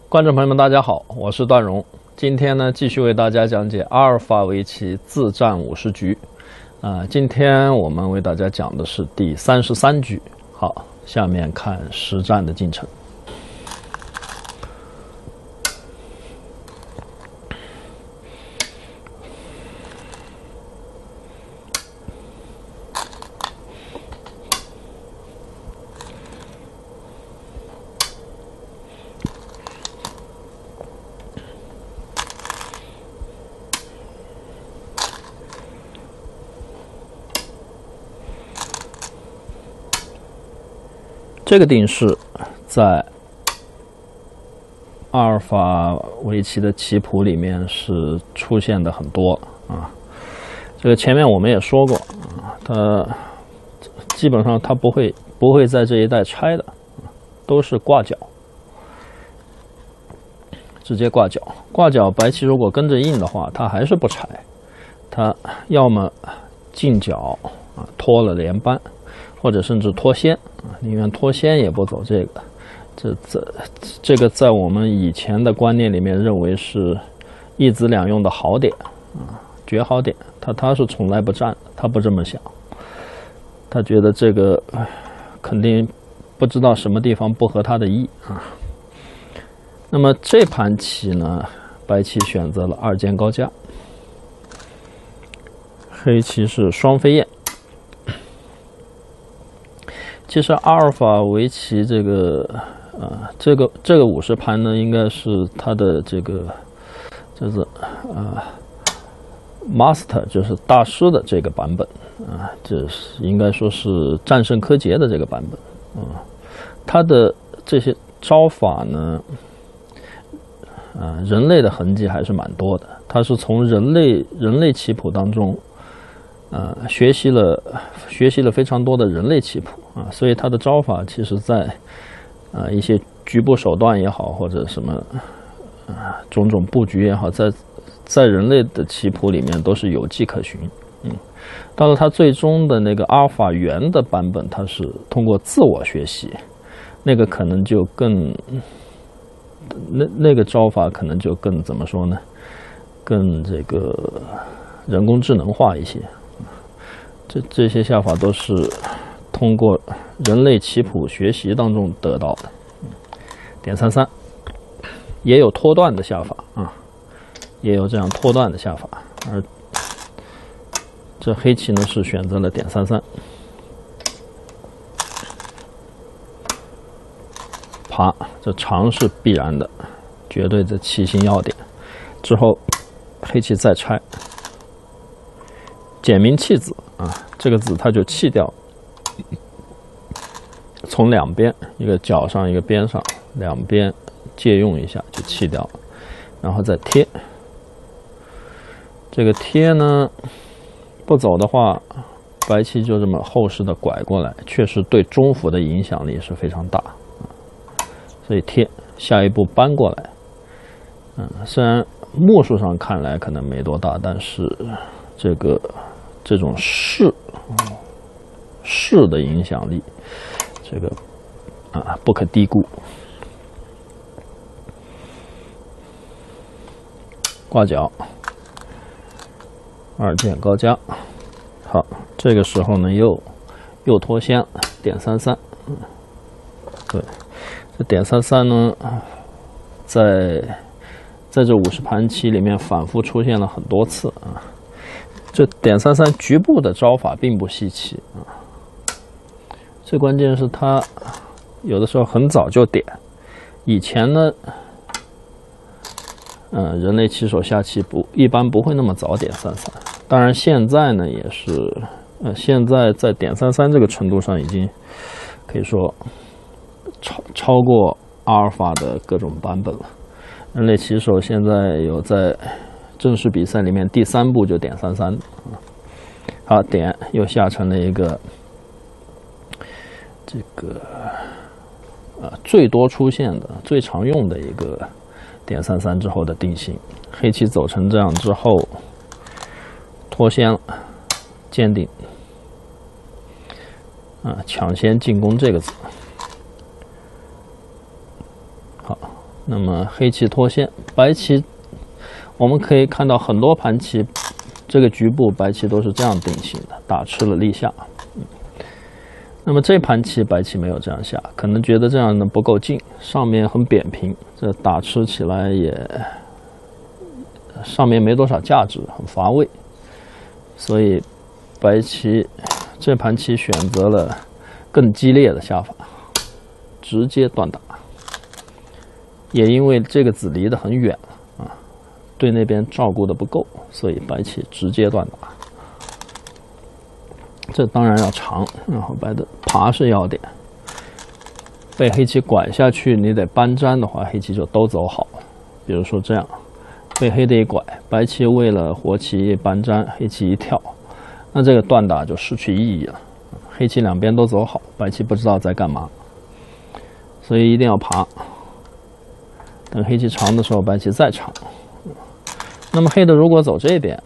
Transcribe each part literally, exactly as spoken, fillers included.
观众朋友们，大家好，我是段荣。今天呢，继续为大家讲解阿尔法围棋自战五十局。啊、呃，今天我们为大家讲的是第三十三局。好，下面看实战的进程。这个定式在阿尔法围棋的棋谱里面是出现的很多啊。这个前面我们也说过啊，它基本上它不会不会在这一带拆的，都是挂角，直接挂角。挂角白棋如果跟着应的话，它还是不拆，它要么进角啊拖了连扳，或者甚至脱先啊，宁愿脱先也不走这个。这这这个在我们以前的观念里面认为是一子两用的好点啊，绝好点。他他是从来不占的，他不这么想，他觉得这个肯定不知道什么地方不合他的意啊。那么这盘棋呢，白棋选择了二间高加，黑棋是双飞燕。其实阿尔法围棋这个，呃，这个这个五十盘呢，应该是它的这个，就是呃 ，master 就是大师的这个版本啊，这是应该说是战胜柯洁的这个版本啊。它的这些招法呢，啊，人类的痕迹还是蛮多的。它是从人类人类棋谱当中。呃，学习了学习了非常多的人类棋谱啊，所以他的招法其实在呃一些局部手段也好，或者什么啊、呃、种种布局也好，在在人类的棋谱里面都是有迹可循。嗯，到了他最终的那个阿尔法圆的版本，他是通过自我学习，那个可能就更那那个招法可能就更怎么说呢？更这个人工智能化一些。这这些下法都是通过人类棋谱学习当中得到的。点三三，也有脱段的下法啊，也有这样脱段的下法。而这黑棋呢是选择了点三三，爬，这长是必然的，绝对的棋形要点。之后黑棋再拆。简明弃子啊，这个子它就弃掉，从两边一个角上一个边上，两边借用一下就弃掉了，然后再贴。这个贴呢，不走的话，白棋就这么后势的拐过来，确实对中府的影响力是非常大，所以贴下一步搬过来。嗯，虽然目数上看来可能没多大，但是这个。这种势势的影响力，这个啊不可低估。挂角，二间高加，好，这个时候呢又又脱先了，点三三，嗯，对，这点三三呢，在在这五十盘棋里面反复出现了很多次啊。这点三三局部的招法并不稀奇啊，最关键是它有的时候很早就点。以前呢，嗯、呃，人类棋手下棋不一般不会那么早点三三。当然现在呢也是，呃，现在在点三三这个程度上已经可以说超超过阿尔法的各种版本了。人类棋手现在有在正式比赛里面第三步就点三三，好，点又下成了一个这个啊最多出现的、最常用的一个点三三之后的定型。黑棋走成这样之后，脱先了，坚定啊，抢先进攻这个子。好， 那么黑棋脱线，白棋我们可以看到很多盘棋，这个局部白棋都是这样定型的，打吃了立下。嗯、那么这盘棋白棋没有这样下，可能觉得这样呢不够劲，上面很扁平，这打吃起来也上面没多少价值，很乏味，所以白棋这盘棋选择了更激烈的下法，直接断打。也因为这个子离得很远啊，对那边照顾的不够，所以白棋直接断打。这当然要长，然后白的爬是要点。被黑棋拐下去，你得搬粘的话，黑棋就都走好。比如说这样，被黑的一拐，白棋为了活棋搬粘，黑棋一跳，那这个断打就失去意义了。黑棋两边都走好，白棋不知道在干嘛，所以一定要爬。等黑棋长的时候，白棋再长。那么黑的如果走这边，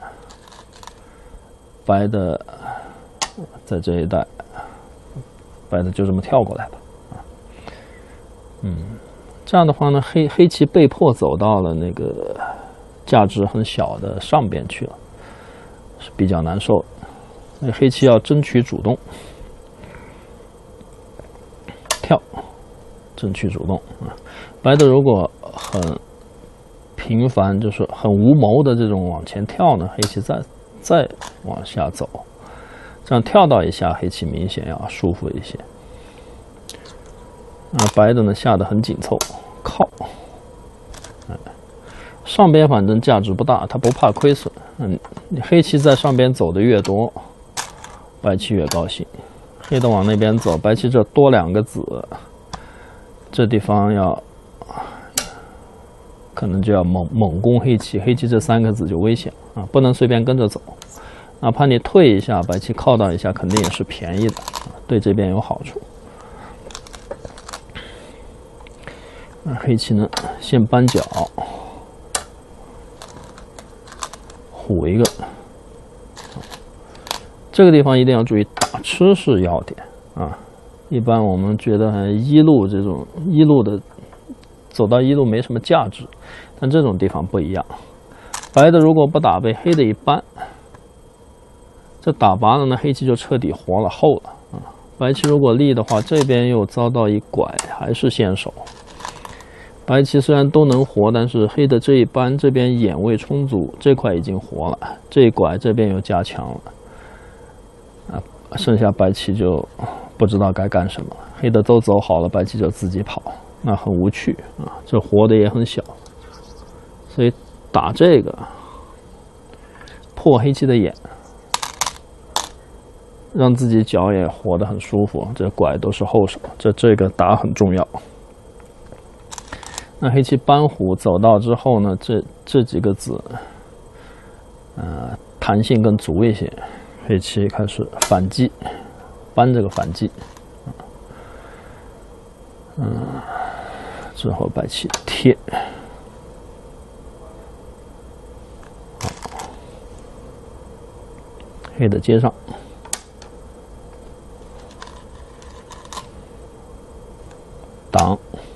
白的在这一带，白的就这么跳过来吧。嗯，这样的话呢，黑黑棋被迫走到了那个价值很小的上边去了，是比较难受的。那黑棋要争取主动，跳，争取主动啊。白的如果很频繁，就是很无谋的这种往前跳呢，黑棋再再往下走，这样跳到一下，黑棋明显要舒服一些。那白的呢下得很紧凑，靠，哎，上边反正价值不大，他不怕亏损。嗯，黑棋在上边走的越多，白棋越高兴。黑的往那边走，白棋这多两个子，这地方要。可能就要猛猛攻黑棋，黑棋这三个子就危险啊，不能随便跟着走，哪怕你退一下，白棋靠到一下，肯定也是便宜的，啊、对这边有好处。那黑棋呢，先扳角，虎一个，这个地方一定要注意，打吃是要点啊。一般我们觉得一路这种一路的。走到一路没什么价值，但这种地方不一样。白的如果不打，被黑的一扳，这打拔了呢，黑棋就彻底活了厚了啊。白棋如果立的话，这边又遭到一拐，还是先手。白棋虽然都能活，但是黑的这一扳，这边眼位充足，这块已经活了，这一拐这边又加强了啊，剩下白棋就不知道该干什么了。黑的都走好了，白棋就自己跑。那很无趣啊，这活的也很小，所以打这个破黑棋的眼，让自己脚也活得很舒服。这拐都是后手，这这个打很重要。那黑棋扳虎走到之后呢，这这几个子，呃，弹性更足一些。黑棋开始反击，扳这个反击，嗯。之后白棋贴，黑的接上，挡，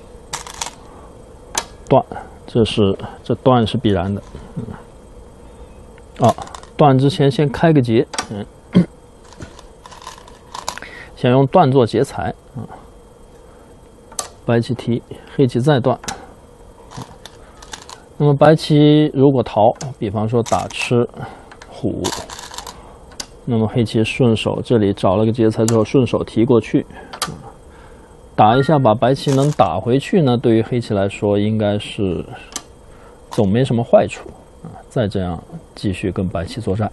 断，这是这断是必然的。嗯，啊，断之前先开个劫，嗯，想用断做劫财啊。白棋提，黑棋再断。那么白棋如果逃，比方说打吃虎，那么黑棋顺手这里找了个劫财之后，顺手提过去，打一下把白棋能打回去呢，对于黑棋来说应该是总没什么坏处啊。再这样继续跟白棋作战，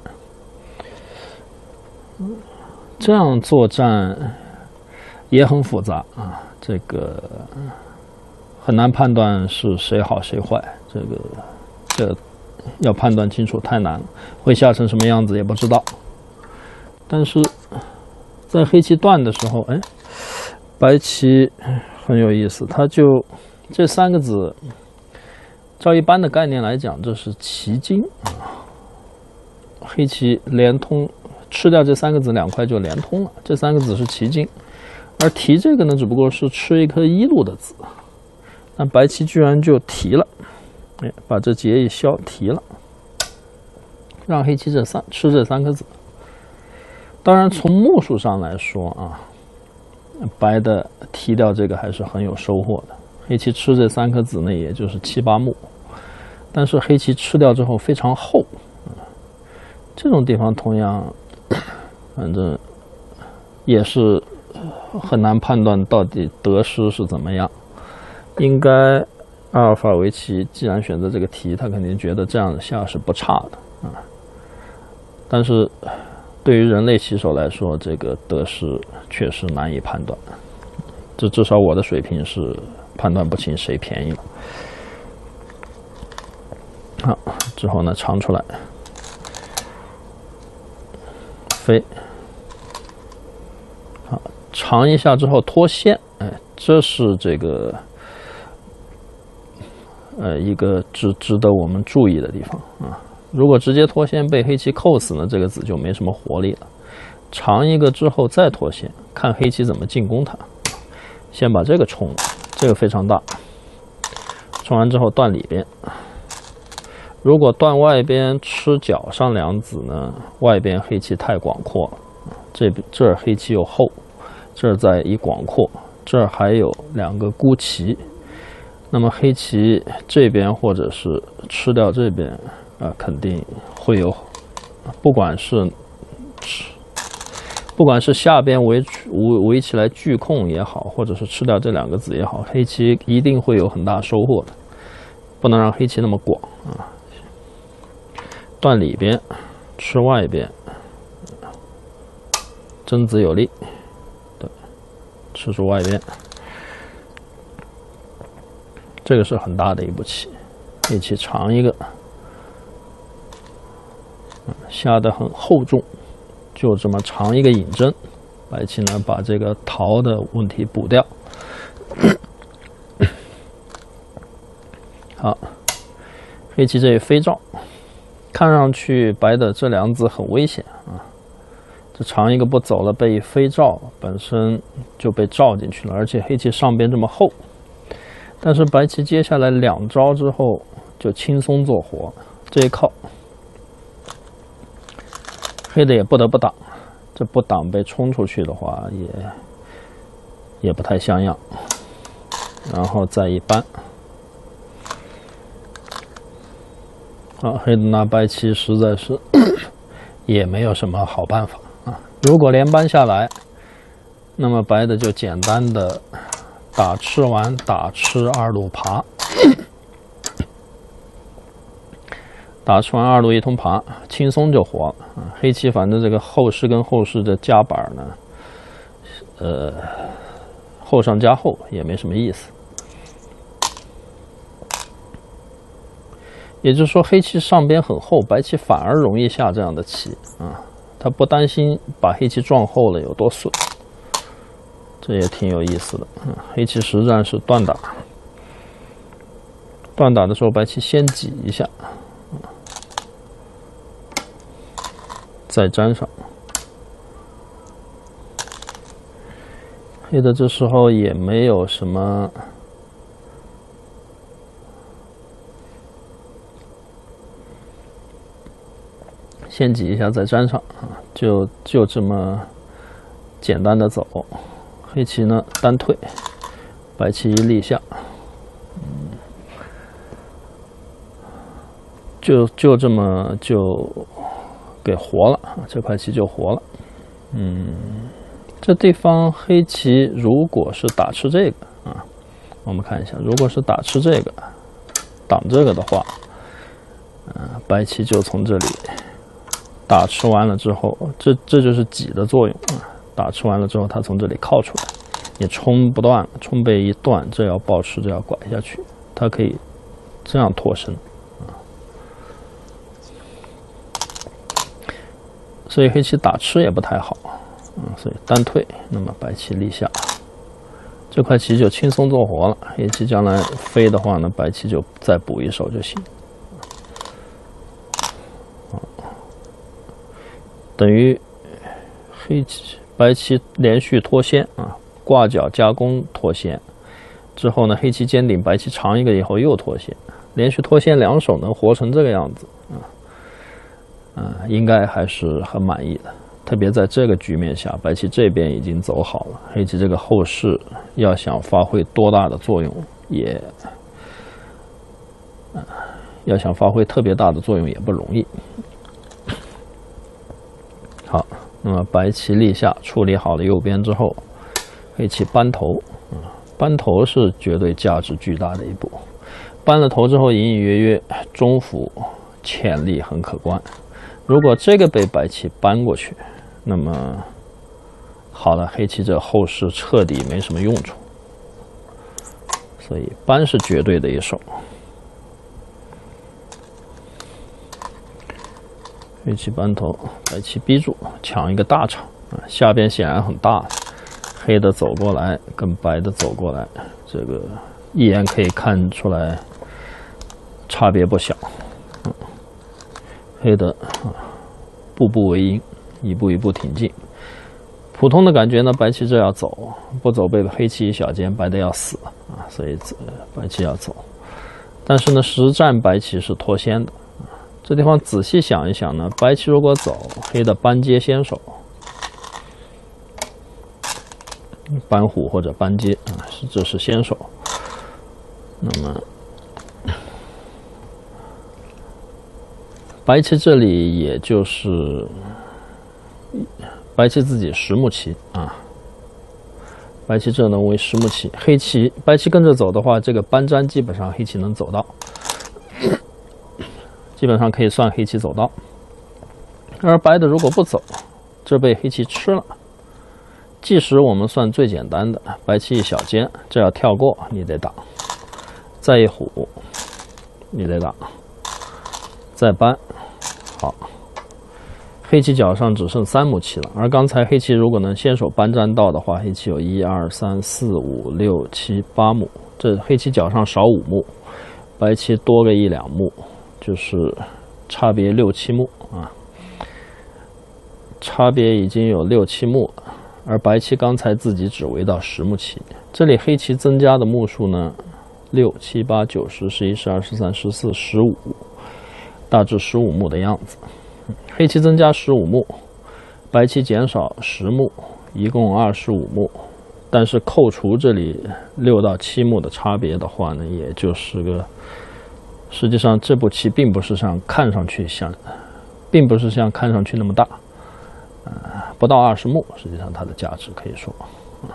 这样作战也很复杂啊。这个很难判断是谁好谁坏，这个这要判断清楚太难了，会下成什么样子也不知道。但是在黑棋断的时候，哎，白棋很有意思，它就这三个子，照一般的概念来讲，这是棋筋啊。黑棋连通，吃掉这三个子两块就连通了，这三个子是棋筋。而提这个呢，只不过是吃一颗一路的子， 但白棋居然就提了，哎，把这劫一消提了，让黑棋这三吃这三颗子。当然，从目数上来说啊，白的提掉这个还是很有收获的。黑棋吃这三颗子呢，也就是七八目，但是黑棋吃掉之后非常厚，这种地方同样，反正也是很难判断到底得失是怎么样。应该阿尔法围棋既然选择这个题，他肯定觉得这样下是不差的啊。但是对于人类棋手来说，这个得失确实难以判断。这至少我的水平是判断不清谁便宜了。好，之后呢，长出来，飞。好，长一下之后脱线，哎，这是这个呃一个值值得我们注意的地方啊。如果直接脱线被黑棋扣死呢，这个子就没什么活力了。长一个之后再脱线，看黑棋怎么进攻它。先把这个冲了，这个非常大。冲完之后断里边，如果断外边吃角上两子呢，外边黑棋太广阔了，这这儿黑棋又厚，这儿再一广阔，这儿还有两个孤棋，那么黑棋这边或者是吃掉这边。啊、呃，肯定会有，不管是不管是下边围围围起来拒控也好，或者是吃掉这两个子也好，黑棋一定会有很大收获的，不能让黑棋那么广啊。断里边，吃外边，争子有力，对，吃出外边，这个是很大的一步棋，黑棋长一个。下得很厚重，就这么长一个引针，白棋呢把这个逃的问题补掉。好，黑棋这一飞照，看上去白的这两子很危险啊。这长一个不走了，被飞照本身就被照进去了，而且黑棋上边这么厚，但是白棋接下来两招之后就轻松做活，这一靠。黑的也不得不挡，这不挡被冲出去的话也也不太像样，然后再一扳，啊，黑的拿白棋实在是也没有什么好办法啊。如果连扳下来，那么白的就简单的打吃完打吃二路爬。打吃完二路一通爬，轻松就活了啊！黑棋反正这个后势跟后势的加板呢，呃，后上加后也没什么意思。也就是说，黑棋上边很厚，白棋反而容易下这样的棋啊！他不担心把黑棋撞厚了有多损，这也挺有意思的。嗯，黑棋实战是断打，断打的时候白棋先挤一下。再粘上，黑的这时候也没有什么先挤一下再粘上啊，就就这么简单的走。黑棋呢单退，白棋一立下，嗯，就就这么就。给活了，这块棋就活了。嗯，这地方黑棋如果是打吃这个啊，我们看一下，如果是打吃这个，挡这个的话，嗯、呃，白棋就从这里打吃完了之后，这这就是挤的作用啊。打吃完了之后，它从这里靠出来，也冲不断，冲被一断，这要抱持，这要拐下去，它可以这样脱身。所以黑棋打吃也不太好，嗯，所以单退，那么白棋立下，这块棋就轻松做活了。黑棋将来飞的话呢，白棋就再补一手就行，等于黑棋白棋连续脱线啊，挂角加攻脱线， 之后呢，黑棋尖顶，白棋长一个以后又脱先，连续脱先两手能活成这个样子啊，啊，应该还是很满意的。特别在这个局面下，白棋这边已经走好了，黑棋这个后势要想发挥多大的作用，也，啊，要想发挥特别大的作用也不容易。好，那么白棋立下，处理好了右边之后，黑棋扳头，啊，扳头是绝对价值巨大的一步。扳了头之后，隐隐约约中府潜力很可观。如果这个被白棋扳过去，那么好了，黑棋这后势彻底没什么用处，所以扳是绝对的一手。黑棋扳头，白棋逼住，抢一个大场啊！下边显然很大，黑的走过来跟白的走过来，这个一眼可以看出来差别不小。嗯，黑的啊，步步为营。一步一步挺进，普通的感觉呢，白棋这要走，不走被黑棋一小尖，白的要死啊，所以白棋要走。但是呢，实战白棋是脱先的，这地方仔细想一想呢，白棋如果走，黑的扳接先手，扳虎或者扳接啊，是这是先手。那么白棋这里也就是。白棋自己实木棋啊，白棋这能为实木棋，黑棋白棋跟着走的话，这个扳粘基本上黑棋能走到，基本上可以算黑棋走到。而白的如果不走，这被黑棋吃了。即使我们算最简单的，白棋一小尖，这要跳过你得打，再一虎你得打，再扳，好。黑棋脚上只剩三目棋了，而刚才黑棋如果能先手扳粘到的话，黑棋有一二三四五六七八目，这黑棋脚上少五目，白棋多个一两目，就是差别六七目啊，差别已经有六七目了。而白棋刚才自己只围到十目棋，这里黑棋增加的目数呢，六七八九十十一十二十三十四十五，大致十五目的样子。黑棋增加十五目，白棋减少十目，一共二十五目。但是扣除这里六到七目的差别的话呢，也就是个，实际上这步棋并不是像看上去像，并不是像看上去那么大，呃，不到二十目，实际上它的价值可以说，啊，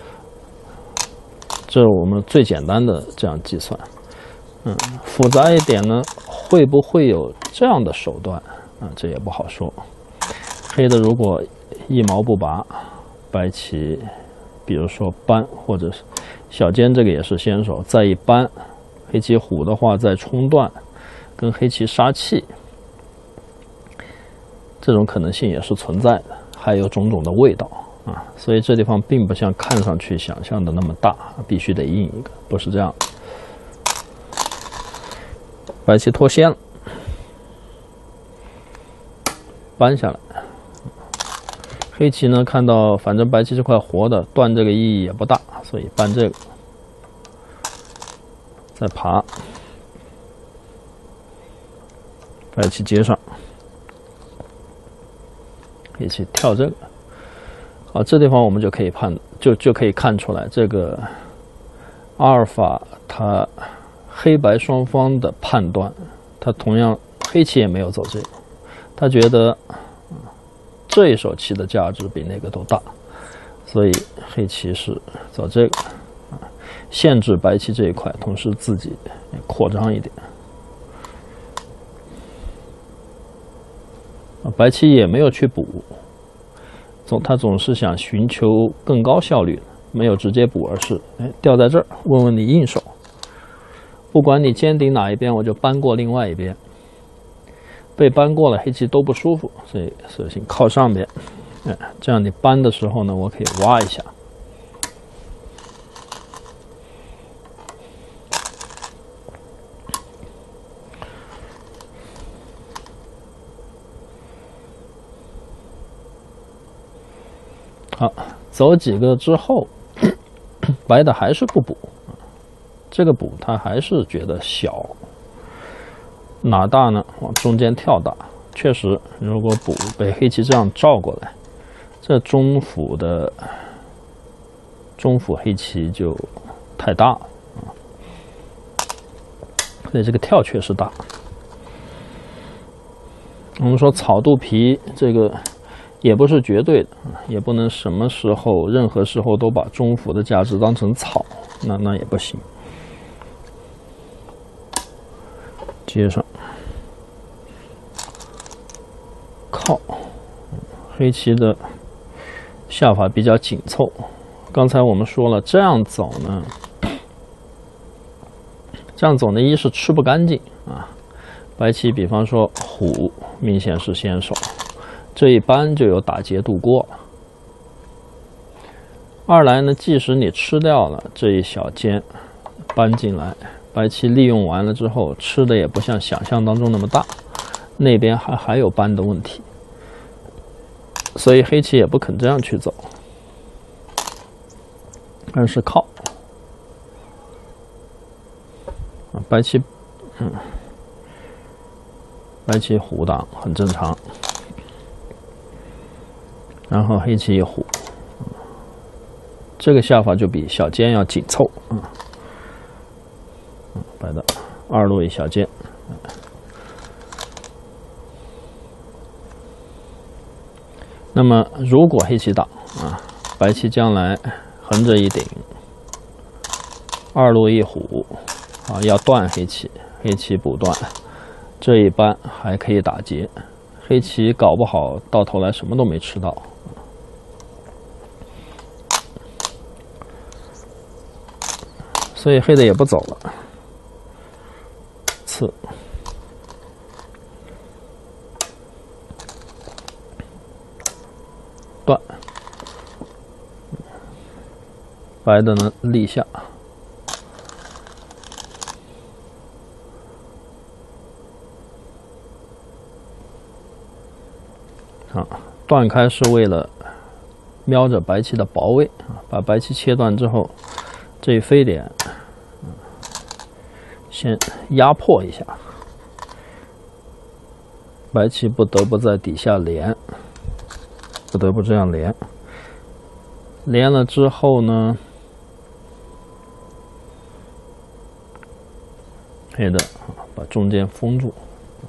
这是我们最简单的这样计算。嗯，复杂一点呢，会不会有这样的手段？啊，这也不好说。黑的如果一毛不拔，白棋，比如说扳或者是小尖，这个也是先手，再一扳，黑棋虎的话再冲断，跟黑棋杀气，这种可能性也是存在的，还有种种的味道啊。所以这地方并不像看上去想象的那么大，必须得硬一个，不是这样的。白棋脱先了。扳下来，黑棋呢看到反正白棋这块活的，断这个意义也不大，所以扳这个，再爬，白棋接上，黑棋跳这个，好，这地方我们就可以判，就就可以看出来这个阿尔法它黑白双方的判断，它同样黑棋也没有走这个。他觉得这一手棋的价值比那个都大，所以黑棋是走这个，限制白棋这一块，同时自己扩张一点。白棋也没有去补，总他总是想寻求更高效率，没有直接补，而是哎掉在这儿，问问你应手，不管你尖顶哪一边，我就扳过另外一边。被扳过了，黑棋都不舒服，所以索性靠上边，哎，这样你扳的时候呢，我可以挖一下。好，走几个之后，白的还是不补， 这个补他还是觉得小，哪大呢？往中间跳打。确实，如果补被黑棋这样照过来，这中府的中府黑棋就太大了啊，所以这个跳确实大。我们说草肚皮这个也不是绝对的，也不能什么时候、任何时候都把中府的价值当成草，那那也不行。接上靠，黑棋的下法比较紧凑。刚才我们说了，这样走呢，这样走呢，一是吃不干净啊。白棋比方说虎明显是先手，这一搬就有打劫渡过了。二来呢，即使你吃掉了这一小尖搬进来，白棋利用完了之后，吃的也不像想象当中那么大，那边还还有搬的问题，所以黑棋也不肯这样去走，而是靠。啊，白棋，嗯，白棋虎挡很正常，然后黑棋一虎，这个下法就比小尖要紧凑，嗯，白的二路一小尖。那么如果黑棋挡啊，白棋将来横着一顶，二路一虎啊，要断黑棋，黑棋补断，这一般还可以打劫，黑棋搞不好到头来什么都没吃到。所以黑的也不走了，刺，断，白的呢立下，啊，断开是为了瞄着白棋的薄位啊，把白棋切断之后，这一飞点，先压迫一下，白棋不得不在底下连，不得不这样连。连了之后呢，黑的把中间封住。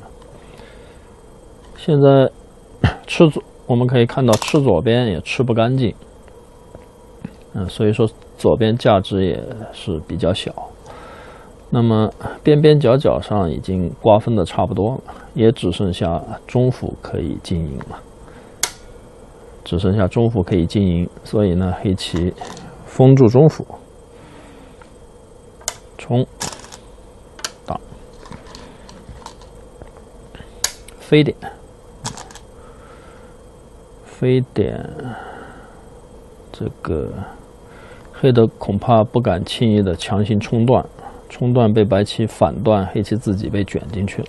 现在吃左，我们可以看到吃左边也吃不干净，嗯，所以说左边价值也是比较小。那么边边角角上已经瓜分的差不多了，也只剩下中府可以经营了，只剩下中府可以经营，所以呢，黑棋封住中府，冲挡飞点，飞点，这个黑的恐怕不敢轻易的强行冲断。冲断被白棋反断，黑棋自己被卷进去了。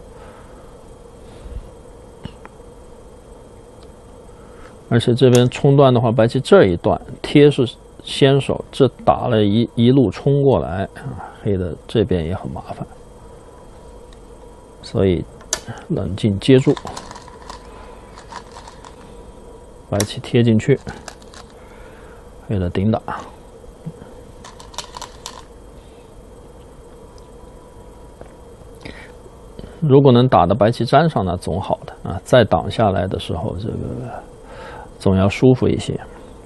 而且这边冲断的话，白棋这一段贴是先手，这打了一一路冲过来，黑的这边也很麻烦，所以冷静接住，白棋贴进去，黑的顶打。如果能打的白棋粘上，那总好的啊。再挡下来的时候，这个总要舒服一些。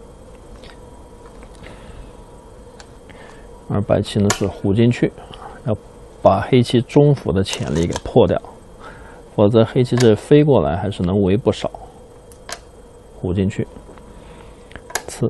而白棋呢是虎进去，要把黑棋中府的潜力给破掉，否则黑棋这飞过来还是能围不少。虎进去，刺，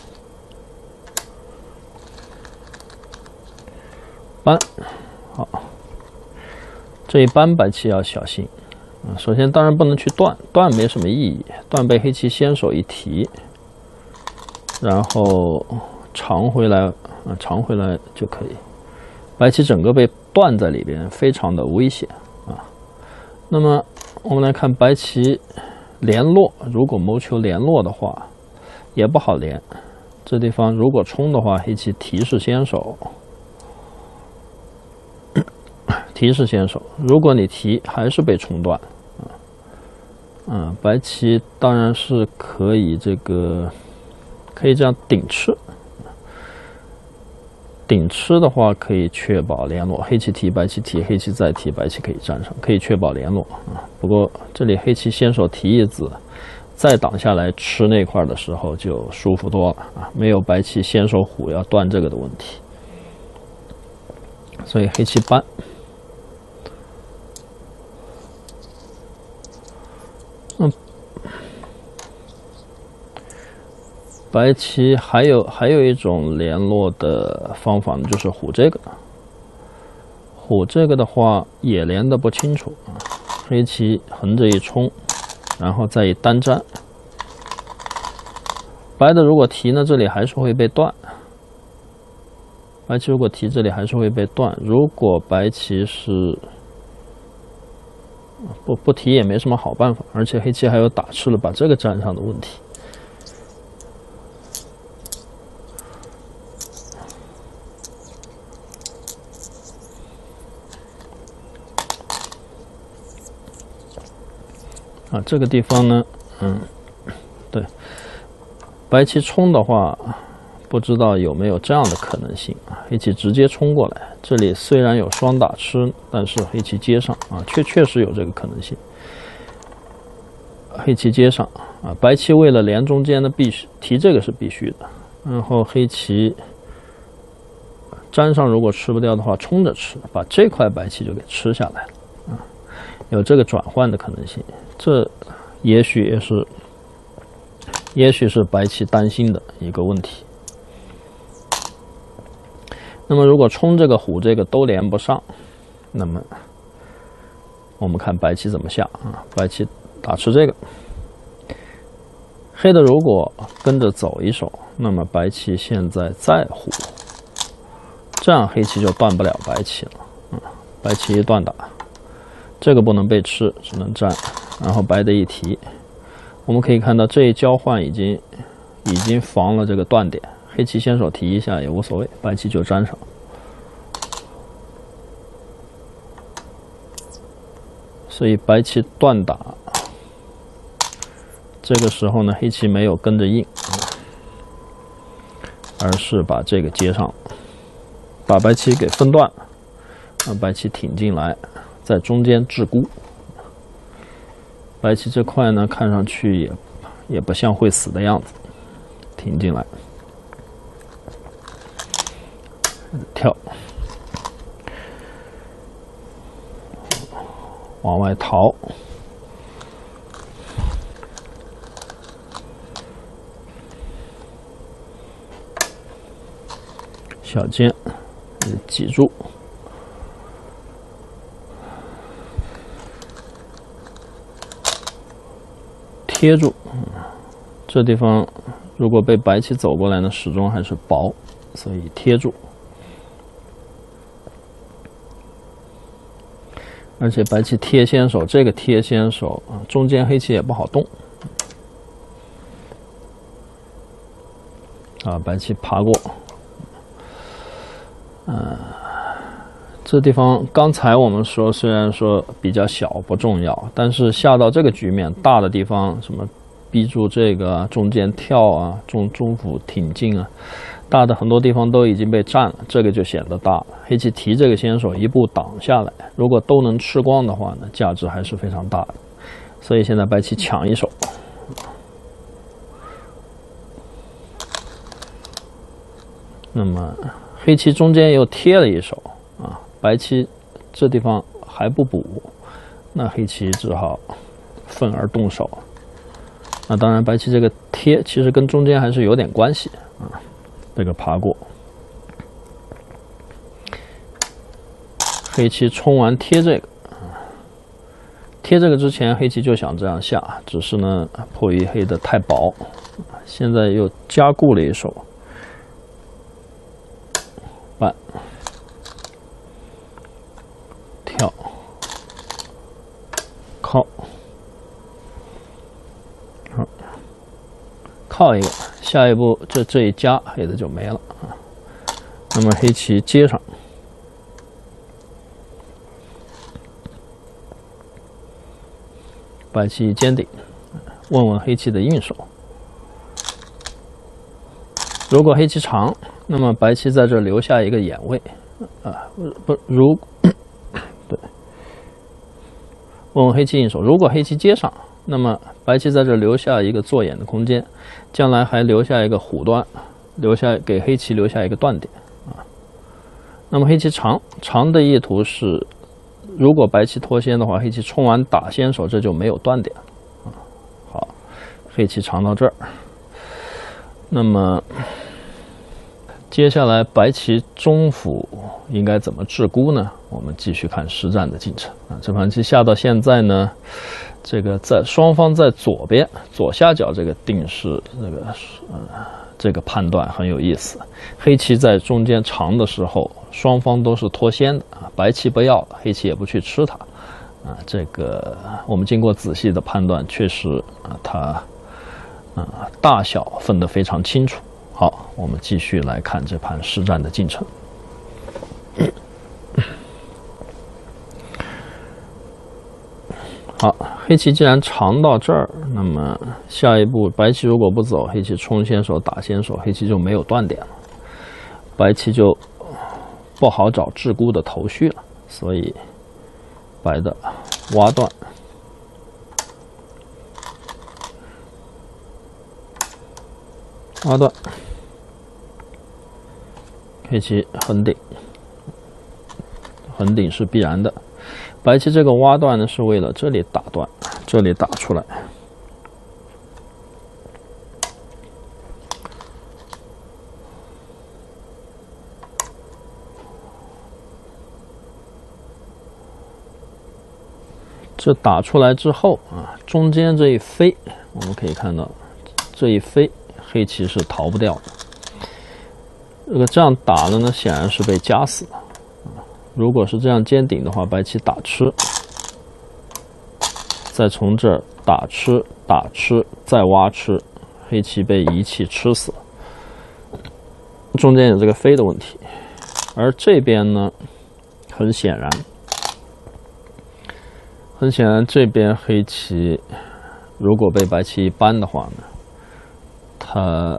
搬，好。这一般白棋要小心，啊，首先当然不能去断，断没什么意义，断被黑棋先手一提，然后长回来，啊，长回来就可以。白棋整个被断在里边，非常的危险啊。那么我们来看白棋连络，如果谋求连络的话，也不好连。这地方如果冲的话，黑棋提是先手， 提示先手，如果你提还是被冲断，啊，嗯，白棋当然是可以这个可以这样顶吃。 顶吃的话，可以确保联络。黑棋提，白棋提，黑棋再提，白棋可以粘上，可以确保联络啊。不过这里黑棋先手提一子，再挡下来吃那块的时候就舒服多了啊，没有白棋先手虎要断这个的问题。所以黑棋搬。嗯。 白棋还有还有一种联络的方法呢，就是虎这个。虎这个的话也连得不清楚啊。黑棋横着一冲，然后再一单粘。白的如果提呢，这里还是会被断。白棋如果提，这里还是会被断。如果白棋是不不提也没什么好办法，而且黑棋还有打吃了把这个粘上的问题。 啊，这个地方呢，嗯，对，白棋冲的话，不知道有没有这样的可能性啊？黑棋直接冲过来，这里虽然有双打吃，但是黑棋接上啊，确确实有这个可能性。黑棋接上啊，白棋为了连中间的必须提这个是必须的，然后黑棋粘上，如果吃不掉的话，冲着吃，把这块白棋就给吃下来了啊，有这个转换的可能性。 这也许也是，也许是白棋担心的一个问题。那么，如果冲这个虎这个都连不上，那么我们看白棋怎么下啊？白棋打吃这个，黑的如果跟着走一手，那么白棋现在再虎，这样黑棋就断不了白棋了。嗯，白棋一断打，这个不能被吃，只能粘。 然后白的一提，我们可以看到这一交换已经已经防了这个断点。黑棋先手提一下也无所谓，白棋就粘上。所以白棋断打，这个时候呢，黑棋没有跟着应，而是把这个接上，把白棋给分断了，让白棋挺进来，在中间陟孤。 白棋这块呢，看上去也也不像会死的样子，挺进来，跳，往外逃，小尖挤住。 贴住，这地方如果被白棋走过来呢，始终还是薄，所以贴住。而且白棋贴先手，这个贴先手啊，中间黑棋也不好动。啊，白棋爬过，嗯、呃。 这地方刚才我们说，虽然说比较小不重要，但是下到这个局面，大的地方什么逼住这个中间跳啊，中中府挺进啊，大的很多地方都已经被占了，这个就显得大了。黑棋提这个先手一步挡下来，如果都能吃光的话呢，价值还是非常大的。所以现在白棋抢一手，那么黑棋中间又贴了一手啊。 白棋这地方还不补，那黑棋只好愤而动手。那当然，白棋这个贴其实跟中间还是有点关系啊。这个爬过，黑棋冲完贴这个，贴这个之前黑棋就想这样下，只是呢迫于黑的太薄，现在又加固了一手，半。 跳，靠，好，靠一个，下一步这这一夹，黑的就没了啊。那么黑棋接上， 白棋尖顶，问问黑棋的应手。如果黑棋长，那么白棋在这留下一个眼位，啊，不如对，问问黑棋应手。如果黑棋接上，那么白棋在这留下一个做眼的空间，将来还留下一个虎端，留下给黑棋留下一个断点啊。那么黑棋长，长的意图是，如果白棋脱先的话，黑棋冲完打先手，这就没有断点了啊。好，黑棋长到这儿，那么接下来白棋中府应该怎么制孤呢？我们继续看实战的进程啊。这盘棋下到现在呢，这个在双方在左边左下角这个定式这个呃这个判断很有意思。黑棋在中间长的时候，双方都是脱先的啊，白棋不要，黑棋也不去吃它啊。这个我们经过仔细的判断，确实啊，它啊大小分得非常清楚。好，我们继续来看这盘实战的进程。好，黑棋既然长到这儿，那么下一步白棋如果不走，黑棋冲先手打先手，黑棋就没有断点了，白棋就不好找制孤的头绪了，所以白的挖断。挖断，黑棋横顶，横顶是必然的。白棋这个挖断呢，是为了这里打断，这里打出来。这打出来之后啊，中间这一飞，我们可以看到，这一飞，黑棋是逃不掉的。这个这样打了呢，显然是被夹死了。如果是这样尖顶的话，白棋打吃，再从这儿打吃打吃再挖吃，黑棋被一气吃死了。中间有这个飞的问题，而这边呢，很显然，很显然这边黑棋如果被白棋一扳的话呢，它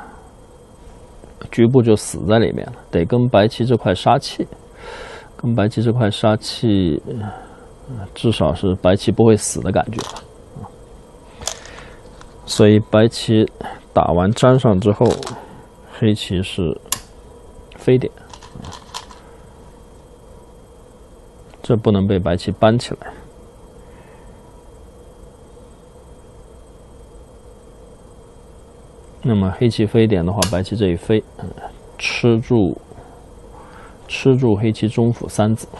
局部就死在里面了，得跟白棋这块杀气。跟白棋这块杀气，至少是白棋不会死的感觉吧。所以白棋打完粘上之后，黑棋是飞点，这不能被白棋扳起来。那么黑棋飞点的话，白棋这一飞，吃住。吃住黑棋中府三子，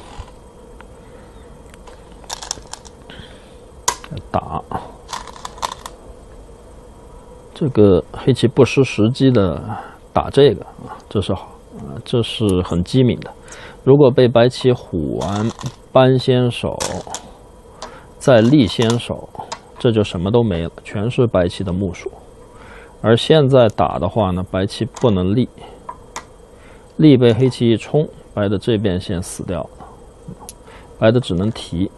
打这个黑棋不失时机的打这个啊，这是好啊，这是很机敏的。如果被白棋虎完扳先手，再立先手，这就什么都没了，全是白棋的目数。而现在打的话呢，白棋不能立。立被黑棋一冲，白的这边先死掉了，白的只能提。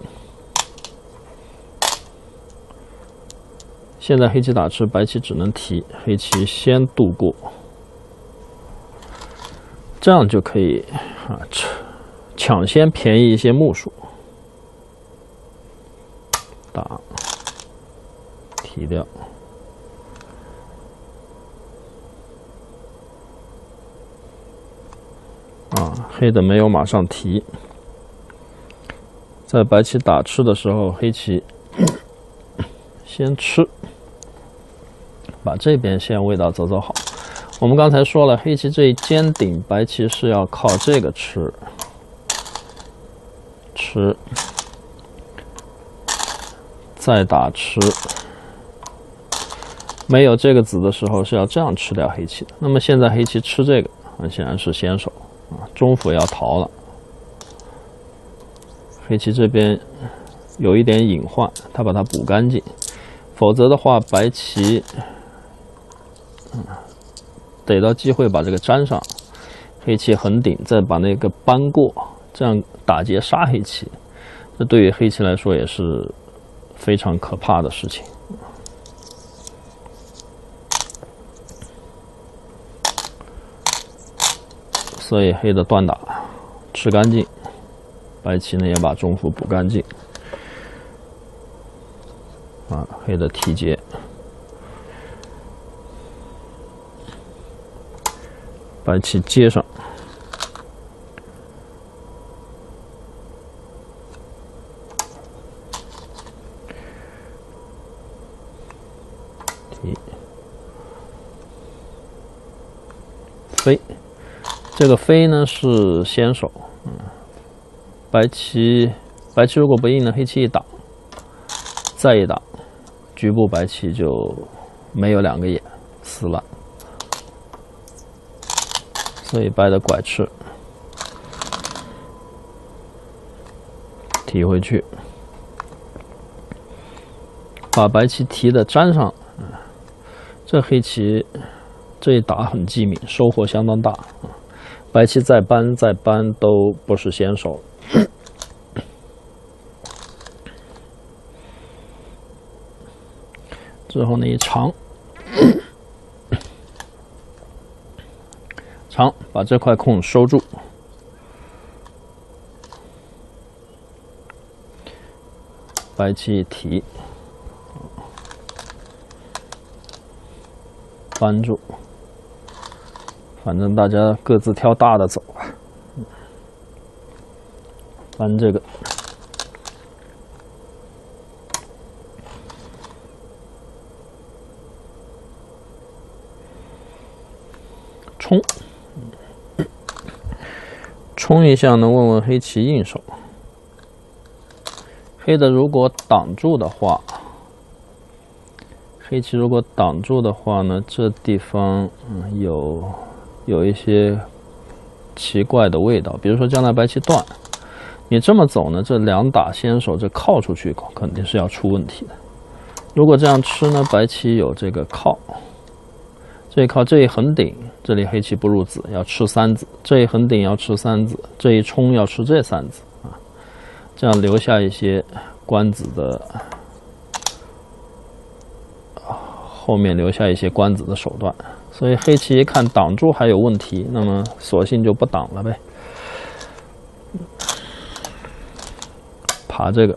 现在黑棋打吃，白棋只能提，黑棋先渡过，这样就可以啊抢先便宜一些目数。打，提掉。啊，黑的没有马上提，在白棋打吃的时候，黑棋先吃，把这边先味道走走好。我们刚才说了，黑棋这一尖顶，白棋是要靠这个吃，吃，再打吃。没有这个子的时候是要这样吃掉黑棋的。那么现在黑棋吃这个，很显然是先手。啊，中府要逃了，黑棋这边有一点隐患，他把它补干净，否则的话，白棋嗯逮到机会把这个粘上，黑棋横顶，再把那个扳过，这样打劫杀黑棋，这对于黑棋来说也是非常可怕的事情。所以黑的断打吃干净，白棋呢也把中府补干净。啊，黑的提劫，白棋接上。 飞，这个飞呢是先手，嗯，白棋白棋如果不应呢，黑棋一打，再一打，局部白棋就没有两个眼，死了，所以白的拐吃，提回去，把白棋提的粘上，嗯，这黑棋。 这一打很机敏，收获相当大。白棋再搬再搬都不是先手。之后呢一长，长把这块空收住。白棋一提，扳住。 反正大家各自挑大的走吧。搬这个，冲，冲一下呢？问问黑棋应手。黑的如果挡住的话，黑棋如果挡住的话呢，这地方嗯有。 有一些奇怪的味道，比如说将来白棋断，你这么走呢，这两打先手，这靠出去肯定是要出问题的。如果这样吃呢，白棋有这个靠，这一靠这一横顶，这里黑棋不入子，要吃三子；这一横顶要吃三子，这一冲要吃这三子啊，这样留下一些官子的，后面留下一些官子的手段。 所以黑棋一看挡住还有问题，那么索性就不挡了呗。爬这个，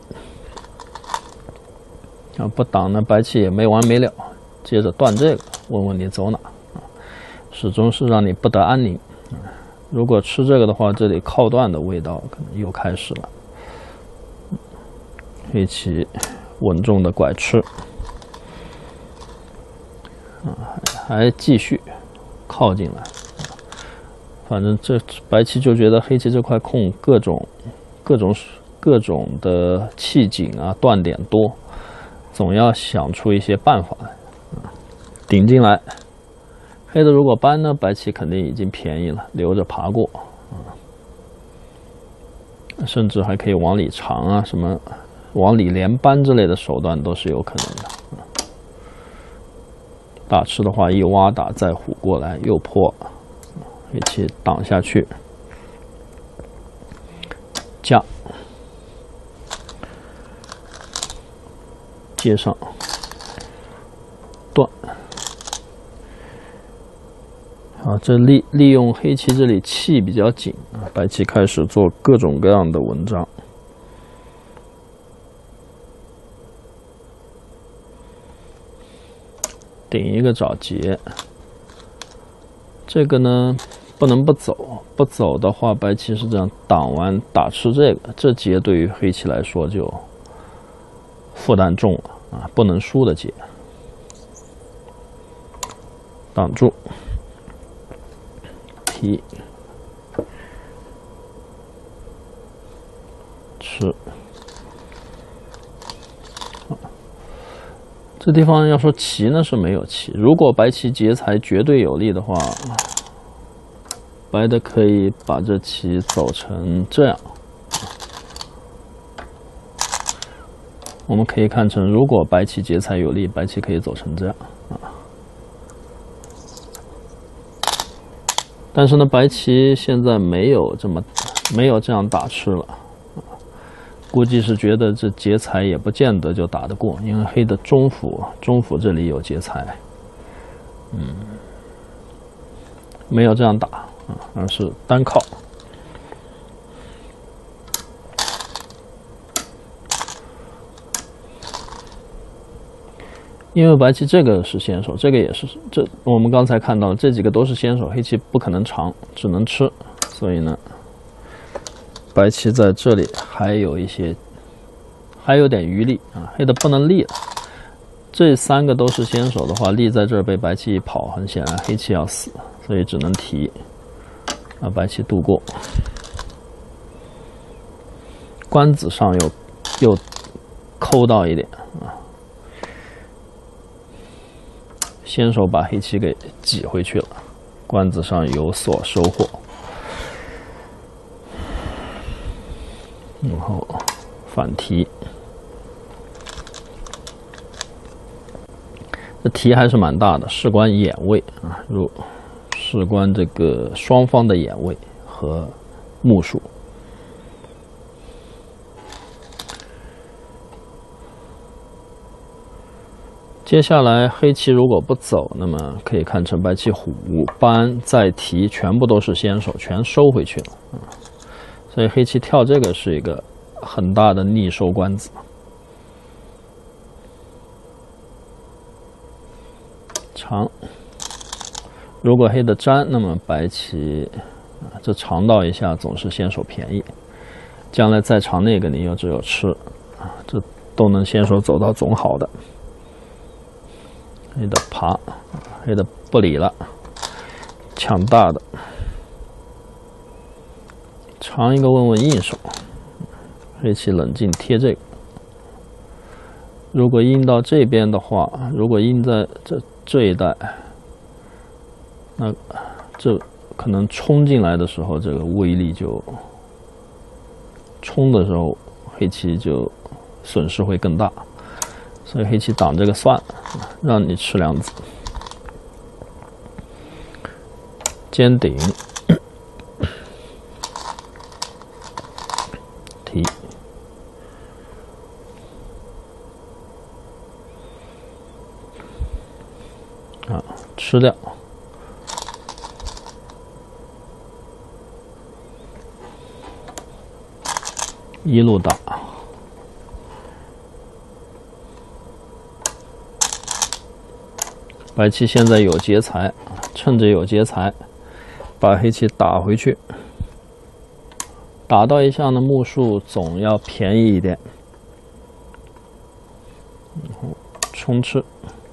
啊不挡呢，白棋也没完没了，接着断这个，问问你走哪，啊，始终是让你不得安宁。如果吃这个的话，这里靠断的味道可能又开始了。黑棋稳重的拐吃。 啊，还继续靠进来，反正这白棋就觉得黑棋这块空各种、各种、各种的气紧啊、断点多，总要想出一些办法来。顶进来，黑的如果搬呢，白棋肯定已经便宜了，留着爬过，甚至还可以往里长啊，什么往里连搬之类的手段都是有可能的。 大吃的话，一挖打再虎过来又破，黑棋挡下去，架，接上，断。啊，这利利用黑棋这里气比较紧啊，白棋开始做各种各样的文章。 顶一个找劫，这个呢不能不走，不走的话，白棋是这样挡完打吃这个，这劫对于黑棋来说就负担重了啊，不能输的劫。挡住，提，吃。 这地方要说棋呢是没有棋，如果白棋劫财绝对有利的话，白的可以把这棋走成这样。我们可以看成，如果白棋劫财有利，白棋可以走成这样啊。但是呢，白棋现在没有这么没有这样打吃了， 估计是觉得这劫财也不见得就打得过，因为黑的中府中府这里有劫财，嗯，没有这样打啊，而是单靠。因为白棋这个是先手，这个也是，这我们刚才看到这几个都是先手，黑棋不可能长，只能吃，所以呢，白棋在这里还有一些。还有点余力啊，黑的不能立了。这三个都是先手的话，立在这儿被白棋一跑，很显然黑棋要死，所以只能提，啊，白棋度过。官子上又又抠到一点啊，先手把黑棋给挤回去了，官子上有所收获。然后反提。这题还是蛮大的，事关眼位啊，如事关这个双方的眼位和目数。接下来黑棋如果不走，那么可以看成白棋虎扳再提，全部都是先手，全收回去了啊。所以黑棋跳这个是一个很大的逆收官子。长，如果黑的粘，那么白棋啊，这长到一下总是先手便宜，将来再长那个你又只有吃啊，这都能先手走到总好的。黑的爬，黑的不理了，抢大的，长一个问问应手，黑棋冷静贴这个。如果应到这边的话，如果应在这这一带，那这可能冲进来的时候，这个威力就冲的时候，黑棋就损失会更大，所以黑棋挡这个算了，让你吃两子。尖顶，提。啊，吃掉，一路打，白棋现在有劫财，趁着有劫财，把黑棋打回去，打到一下呢，目数总要便宜一点，然后冲吃。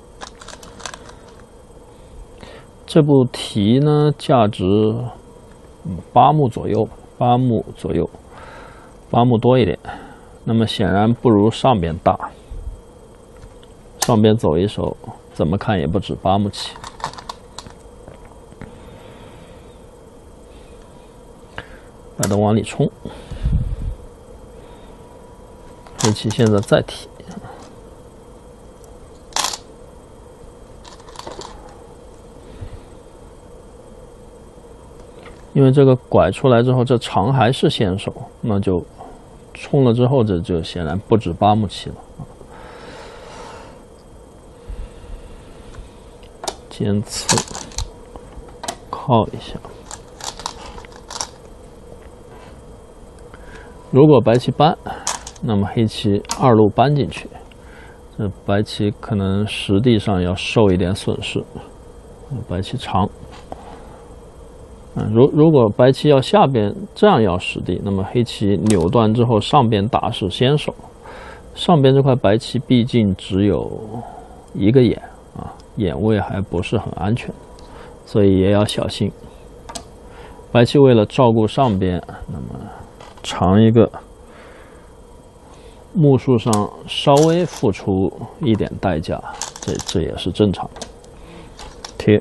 这步题呢，价值八目左右，八目左右，八目多一点。那么显然不如上边大，上边走一手，怎么看也不止八目棋。把它往里冲，黑棋现在再提。因为这个拐出来之后，这长还是先手，那就冲了之后，这就显然不止八目棋了。尖刺，靠一下。如果白棋扳，那么黑棋二路扳进去，这白棋可能实地上要受一点损失。白棋长。如如果白棋要下边这样要实地，那么黑棋扭断之后上边打是先手，上边这块白棋毕竟只有一个眼啊，眼位还不是很安全，所以也要小心。白棋为了照顾上边，那么长一个目数上稍微付出一点代价，这这也是正常的。贴。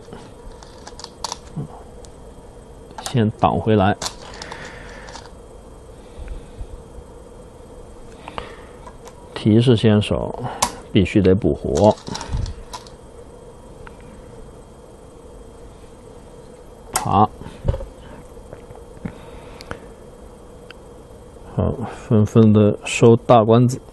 先挡回来，提是先手，必须得补活。爬，好，分纷纷的收大官子。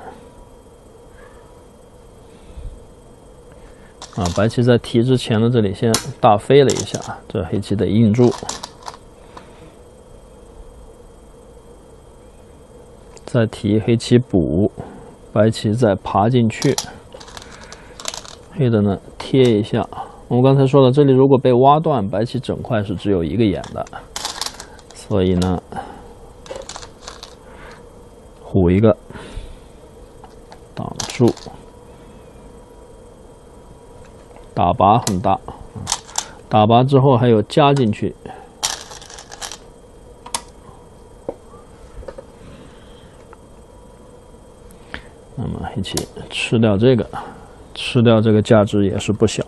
啊，白棋在提之前呢，这里先大飞了一下，这黑棋得应住，再提黑棋补，白棋再爬进去，黑的呢贴一下。我们刚才说了，这里如果被挖断，白棋整块是只有一个眼的，所以呢，虎一个挡住。打拔很大，打拔之后还有加进去，那么黑棋吃掉这个，吃掉这个价值也是不小。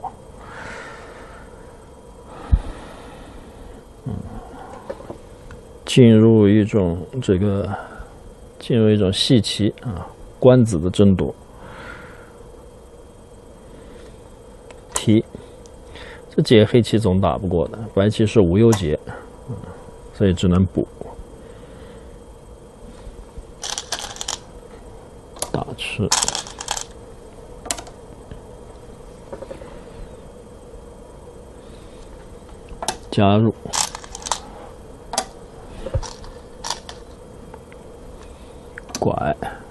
嗯，进入一种这个，进入一种细棋啊，官子的争夺。提，这劫黑棋总打不过的，白棋是无忧劫，所以只能补。打吃，加入，拐，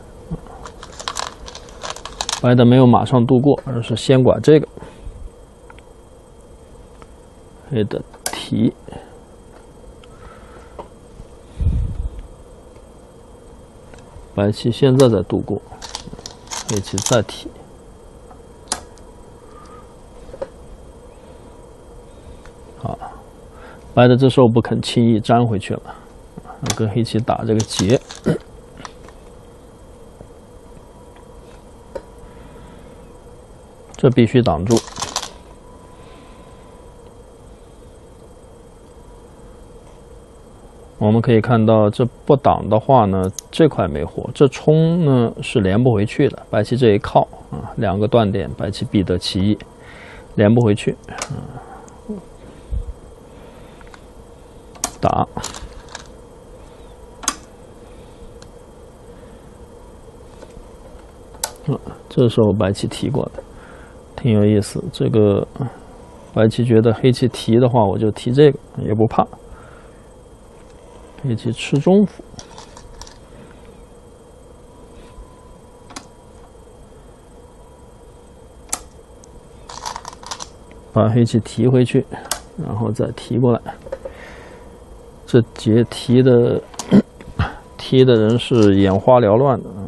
白的没有马上渡过，而是先拐这个。黑的提，白棋现在在渡过，黑棋再提，好，白的这时候不肯轻易粘回去了，跟黑棋打这个劫，这必须挡住。我们可以看到，这不挡的话呢，这块没活，这冲呢是连不回去的。白棋这一靠啊，两个断点，白棋必得其一，连不回去。嗯、打，嗯，这时候白棋提过来，挺有意思。这个白棋觉得黑棋提的话，我就提这个，也不怕。黑棋吃中府，把黑棋提回去，然后再提过来。这劫提的踢的人是眼花缭乱的，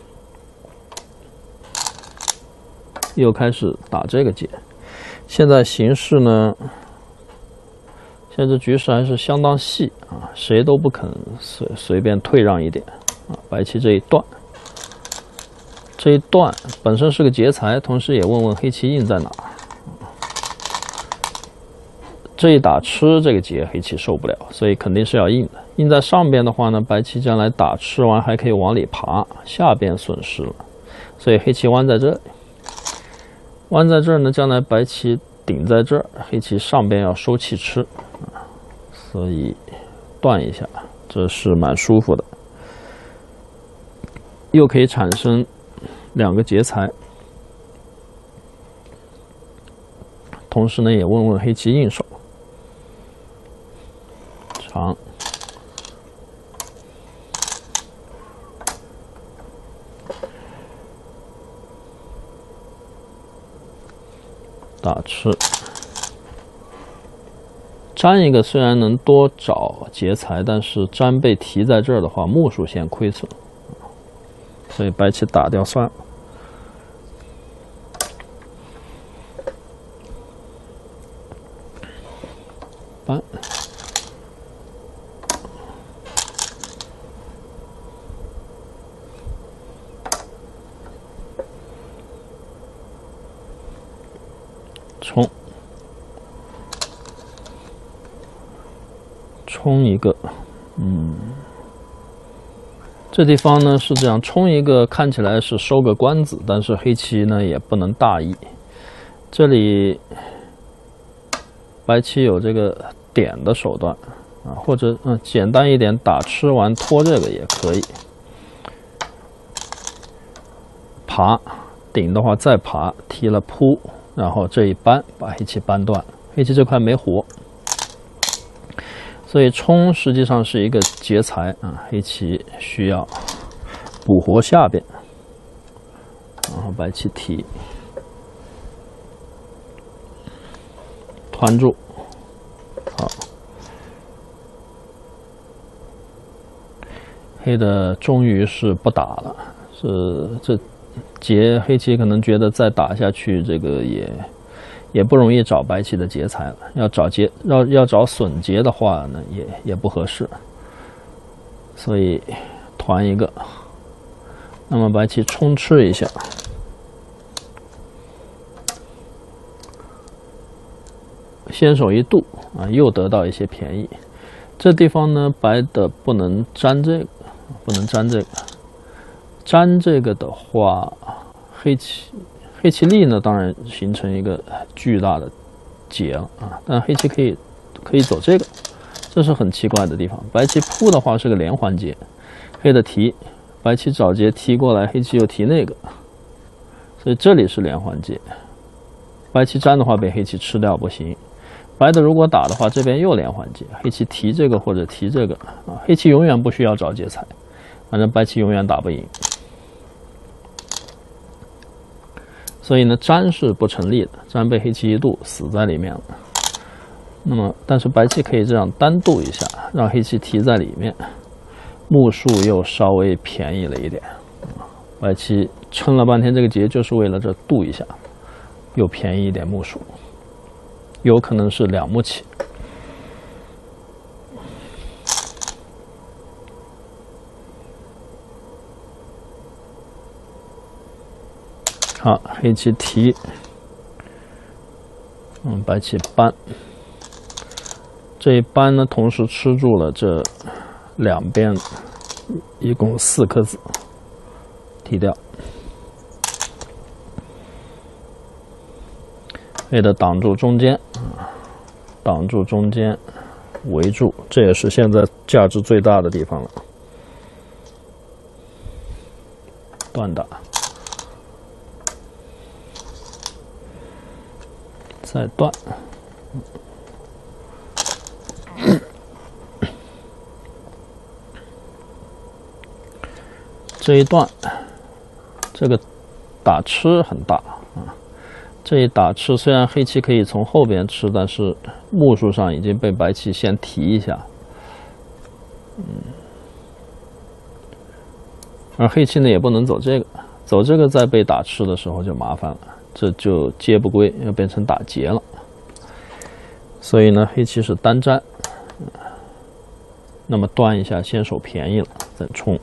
又开始打这个劫。现在形势呢？现在这局势还是相当细啊，谁都不肯随随便退让一点啊。白棋这一断，这一断本身是个劫财，同时也问问黑棋印在哪。这一打吃这个劫，黑棋受不了，所以肯定是要印的。印在上边的话呢，白棋将来打吃完还可以往里爬，下边损失了，所以黑棋弯在这里。弯在这儿呢，将来白棋顶在这儿，黑棋上边要收气吃。所以断一下，这是蛮舒服的，又可以产生两个劫财，同时呢也问问黑棋应手，长，打吃。粘一个虽然能多找劫财，但是粘被提在这儿的话，目数线亏损，所以白棋打掉算了。搬，冲。冲一个，嗯，这地方呢是这样，冲一个看起来是收个官子，但是黑棋呢也不能大意。这里白棋有这个点的手段啊，或者嗯简单一点打吃完拖这个也可以。 爬，顶的话再爬，提了扑，然后这一扳把黑棋扳断，黑棋这块没活，所以冲实际上是一个劫财啊，黑棋需要补活下边，然后白棋提，团住，好。黑的终于是不打了，是这劫黑棋可能觉得再打下去，这个也也不容易找白棋的劫财了。要找劫要要找损劫的话呢，也也不合适，所以团一个。那么白棋冲吃一下，先手一渡啊，又得到一些便宜。这地方呢，白的不能粘这个。不能粘这个，粘这个的话，黑棋黑棋力呢，当然形成一个巨大的劫了啊。但黑棋可以可以走这个，这是很奇怪的地方。白棋扑的话是个连环劫，黑的提，白棋找劫提过来，黑棋又提那个，所以这里是连环劫。白棋粘的话被黑棋吃掉不行。白的如果打的话，这边又连环劫，黑棋提这个或者提这个啊，黑棋永远不需要找劫财，反正白棋永远打不赢。所以呢，粘是不成立的，粘被黑棋一渡死在里面了。那么，但是白棋可以这样单渡一下，让黑棋提在里面，目数又稍微便宜了一点。白棋撑了半天这个劫，就是为了这渡一下，又便宜一点目数。有可能是两目棋，好，黑棋提，嗯，白棋扳，这一扳呢，同时吃住了这两边，一共四颗子，提掉。黑的挡住中间，挡住中间，围住，这也是现在价值最大的地方了。断打，再断，这一段，这个打吃很大啊。这一打吃，虽然黑棋可以从后边吃，但是目数上已经被白棋先提一下。嗯，而黑棋呢也不能走这个，走这个在被打吃的时候就麻烦了，这就劫不归，要变成打劫了。所以呢，黑棋是单粘，那么断一下先手便宜了，再冲。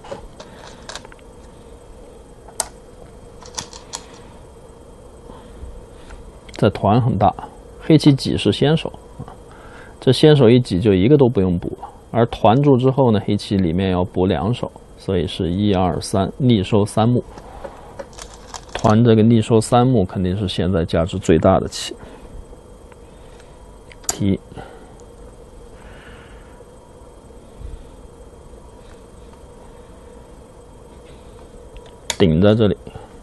这团很大，黑棋挤是先手，这先手一挤就一个都不用补，而团住之后呢，黑棋里面要补两手，所以是一二三逆收三目。团这个逆收三目肯定是现在价值最大的棋。提，顶在这里。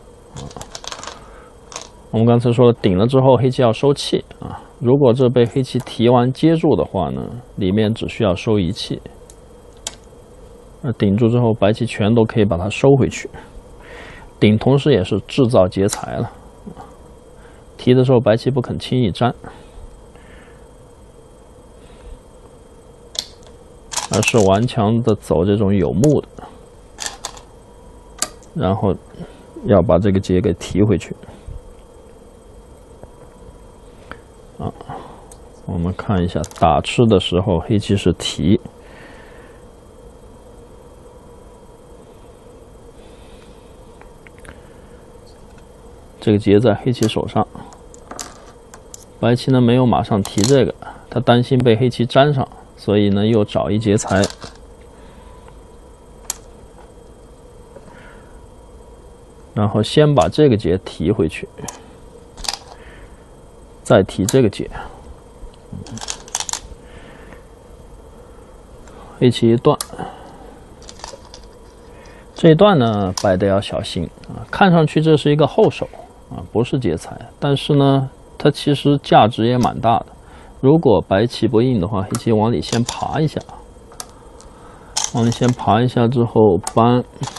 我们刚才说了，顶了之后黑棋要收气啊。如果这被黑棋提完接住的话呢，里面只需要收一气。那顶住之后，白棋全都可以把它收回去。顶同时也是制造劫财了。提的时候白棋不肯轻易粘，而是顽强的走这种有目的，然后要把这个劫给提回去。啊，我们看一下打吃的时候，黑棋是提，这个劫在黑棋手上，白棋呢没有马上提这个，他担心被黑棋粘上，所以呢又找一劫财，然后先把这个劫提回去。再提这个劫，黑棋一断， 这一段呢，白的要小心啊。看上去这是一个后手啊，不是劫财，但是呢，它其实价值也蛮大的。如果白棋不应的话，黑棋往里先爬一下，往里先爬一下之后搬。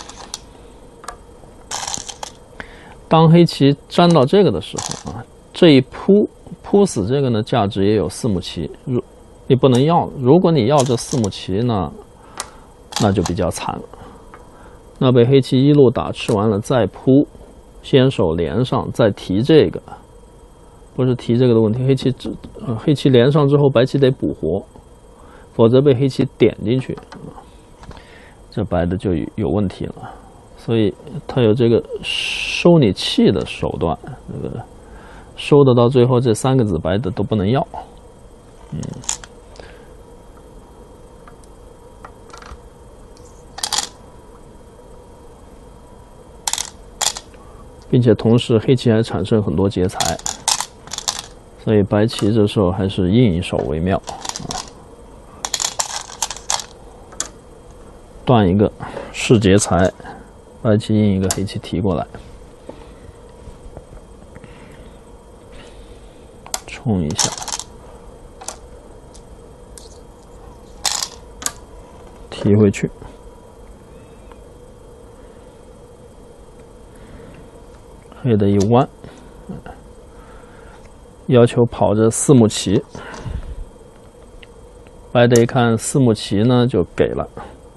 当黑棋粘到这个的时候啊，这一扑扑死这个呢，价值也有四目棋，如你不能要。如果你要这四目棋呢，那就比较惨了。那被黑棋一路打吃完了，再扑，先手连上，再提这个，不是提这个的问题。黑棋只呃黑棋连上之后，白棋得补活，否则被黑棋点进去，这白的就有问题了。所以他有这个收你气的手段，这个收的到最后这三个子白的都不能要，嗯。并且同时黑棋还产生很多劫财，所以白棋这时候还是应一手为妙啊。断一个是劫财，白棋应一个，黑棋提过来，冲一下，提回去。黑的一弯，要求跑这四目棋，白的一看四目棋呢，就给了。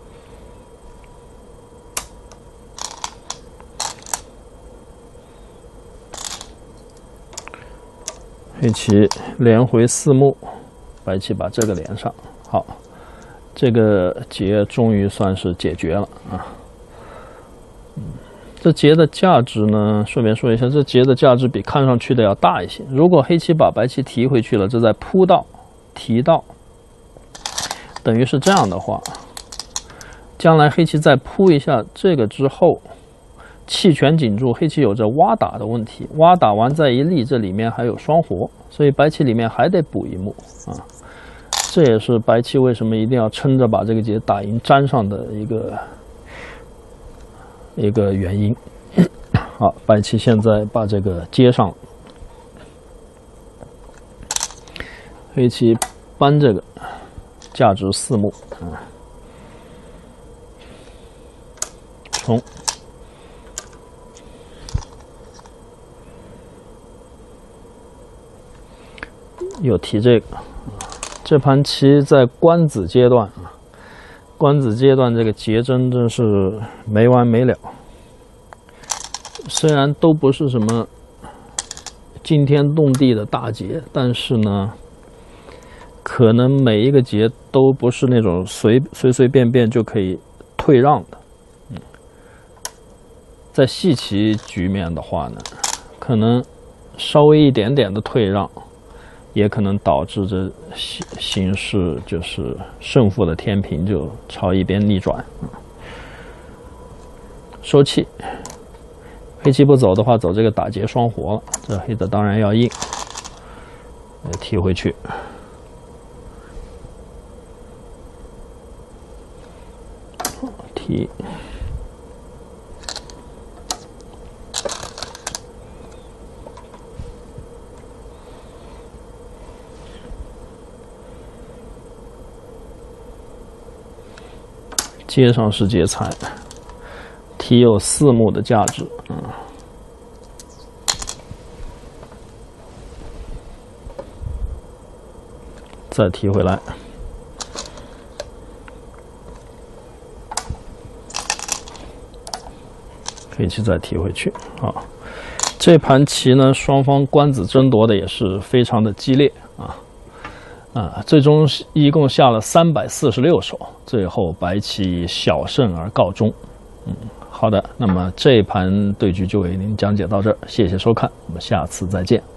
黑棋连回四目，白棋把这个连上，好，这个劫终于算是解决了啊。嗯。这劫的价值呢，顺便说一下，这劫的价值比看上去的要大一些。如果黑棋把白棋提回去了，这在扑到、提到，等于是这样的话，将来黑棋再扑一下这个之后，气全紧住，黑棋有着挖打的问题，挖打完再一立，这里面还有双活，所以白棋里面还得补一目啊。这也是白棋为什么一定要撑着把这个劫打赢粘上的一个。一个原因。好，白棋现在把这个接上了，黑棋搬这个价值四目，嗯，冲，又提这个，这盘棋在官子阶段啊。官子阶段这个劫真真是没完没了，虽然都不是什么惊天动地的大劫，但是呢，可能每一个劫都不是那种随随随便便就可以退让的。嗯，在细棋局面的话呢，可能稍微一点点的退让，也可能导致这形形势就是胜负的天平就朝一边逆转。收气，黑棋不走的话，走这个打劫双活了，这黑的当然要硬，提回去。提。接上是劫财，提有四目的价值，嗯，再提回来，黑棋再提回去。好，这盘棋呢，双方官子争夺的也是非常的激烈啊。啊，最终一共下了三百四十六手，最后白棋小胜而告终。嗯，好的，那么这一盘对局就为您讲解到这儿，谢谢收看，我们下次再见。